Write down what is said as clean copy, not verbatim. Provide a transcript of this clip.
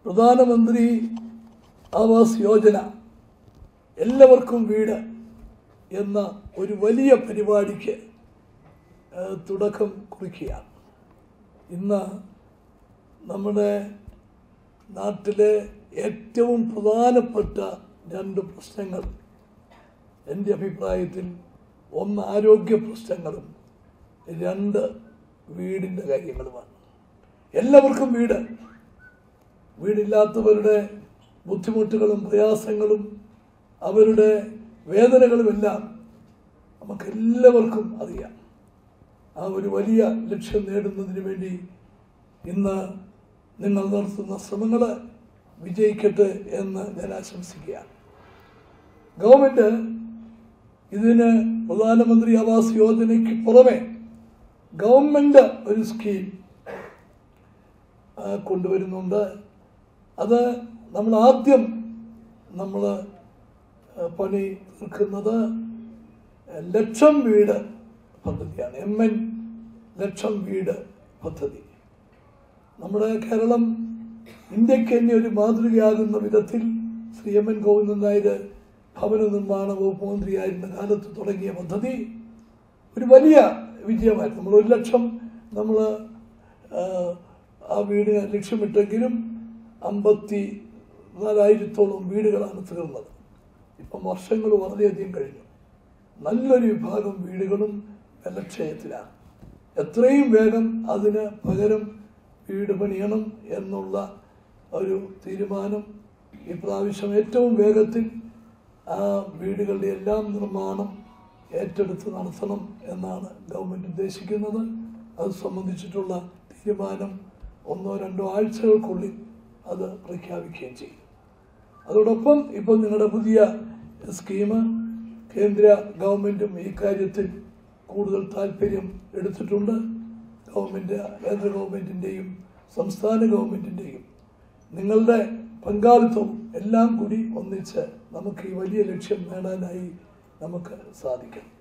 Pradhan Mantri Awas Yojana എല്ലാവർക്കും വീട് എന്ന ഒരു വലിയ പരിപാടിക്ക് തുടക്കം കുറിക്കുകയാണ്. ഇന്ന് നമ്മുടെ നാട്ടിലെ ഏറ്റവും പ്രധാനപ്പെട്ട രണ്ട് പ്രശ്നങ്ങൾ എൻ്റെ അഭിപ്രായത്തിൽ ഒന്ന് ആരോഗ്യ പ്രശ്നങ്ങളും രണ്ട് വീടിൻ്റെ കാര്യങ്ങളുമാണ്. എല്ലാവർക്കും വീടില്ലാത്തവരുടെ ബുദ്ധിമുട്ടുകളും പ്രയാസങ്ങളും അവരുടെ വേദനകളുമെല്ലാം നമുക്കെല്ലാവർക്കും അറിയാം. ആ ഒരു വലിയ ലക്ഷ്യം നേടുന്നതിന് വേണ്ടി ഇന്ന് നിങ്ങൾ നടത്തുന്ന ശ്രമങ്ങൾ വിജയിക്കട്ടെ എന്ന് ഞാൻ ആശംസിക്കുകയാണ്. ഗവൺമെൻറ് ഇതിന് പ്രധാനമന്ത്രി ആവാസ് യോജനയ്ക്ക് പുറമെ ഗവൺമെൻറ് ഒരു സ്കീം കൊണ്ടുവരുന്നുണ്ട്. അത് ആദ്യം പണി തീർക്കുന്നത് ലക്ഷം വീട് പദ്ധതിയാണ്. MN ലക്ഷം വീട് പദ്ധതി. നമ്മുടെ കേരളം ഇന്ത്യക്ക് തന്നെ ഒരു മാതൃകയാകുന്ന വിധത്തിൽ ശ്രീ MN ഗോവിന്ദൻ നായർ ഭവന നിർമ്മാണ വകുപ്പ് മന്ത്രിയായിരുന്ന കാലത്ത് തുടങ്ങിയ പദ്ധതി ഒരു വലിയ വിജയമായിരുന്നു. 1 ലക്ഷം ആ വീടിന് ലക്ഷ്യമിട്ടെങ്കിലും 54,000-ഓളം വീടുകളാണ് തീർന്നത്. ഇപ്പം വർഷങ്ങൾ വളരെയധികം കഴിഞ്ഞു. നല്ലൊരു വിഭാഗം വീടുകളും ബലക്ഷയത്തിലാണ്. എത്രയും വേഗം അതിന് പകരം വീട് പണിയണം എന്നുള്ള ഒരു തീരുമാനം ഇപ്രാവശ്യം ഏറ്റവും വേഗത്തിൽ ആ വീടുകളുടെ എല്ലാം നിർമ്മാണം ഏറ്റെടുത്ത് നടത്തണം എന്നാണ് ഗവൺമെൻറ് ഉദ്ദേശിക്കുന്നത്. അത് സംബന്ധിച്ചിട്ടുള്ള തീരുമാനം 1-2 ആഴ്ചകൾക്കുള്ളിൽ അത് പ്രഖ്യാപിക്കുകയും ചെയ്യും. അതോടൊപ്പം ഇപ്പോൾ നിങ്ങളുടെ പുതിയ സ്കീം കേന്ദ്ര ഗവൺമെൻറ്റും ഈ കാര്യത്തിൽ കൂടുതൽ താല്പര്യം എടുത്തിട്ടുണ്ട്. കേന്ദ്ര ഗവൺമെൻറ്റിൻ്റെയും സംസ്ഥാന ഗവൺമെൻറ്റിൻ്റെയും നിങ്ങളുടെ പങ്കാളിത്തവും എല്ലാം കൂടി ഒന്നിച്ച് നമുക്ക് ഈ വലിയ ലക്ഷ്യം നേടാനായി നമുക്ക് സാധിക്കും.